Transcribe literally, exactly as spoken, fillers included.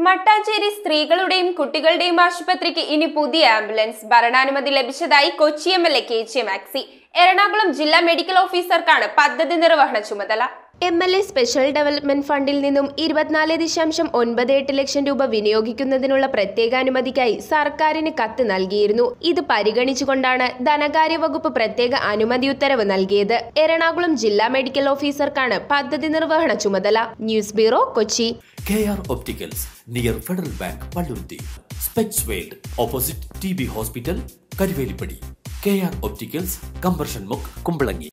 മട്ടാഞ്ചേരി സ്ത്രീകളുടെയും കുട്ടികളുടെയും ആശുപത്രിക്ക് ഇനി പുതിയ ആംബുലൻസ് ഭരണാനുമതി ലഭിച്ചതായി Kochi M L A K J Maxi. Ernakulam ജില്ലാ മെഡിക്കൽ ഓഫീസർക്കാണ് പദ്ധതി നിർവഹണ ചുമതല. M L A special development ഫണ്ടിൽ നിന്നും ഇരുപത്തിനാല് ദശാംശം ഒൻപത് എട്ട് ലക്ഷം രൂപ വിനിയോഗിക്കുന്നതിനുള്ള പ്രത്യേക അനുമതിക്കായി സർക്കാരിന് കത്ത് നൽകിയിരുന്നു. ഇത് പരിഗണിച്ചുകൊണ്ടാണ് ധനകാര്യ വകുപ്പ് പ്രത്യേക അനുമതി ഉത്തരവ് നൽകിയത്. എറണാകുളം ജില്ലാ മെഡിക്കൽ ഓഫീസർക്കാണ് പദ്ധതി നിർവഹണ ചുമതല. News bureau, Kochi. K R Opticals near Federal Bank Palluruthy. Specs World opposite T B hospital Karuvelippady. K R Opticals കമ്പർഷൻ മുക്ക് കുമ്പളങ്ങി.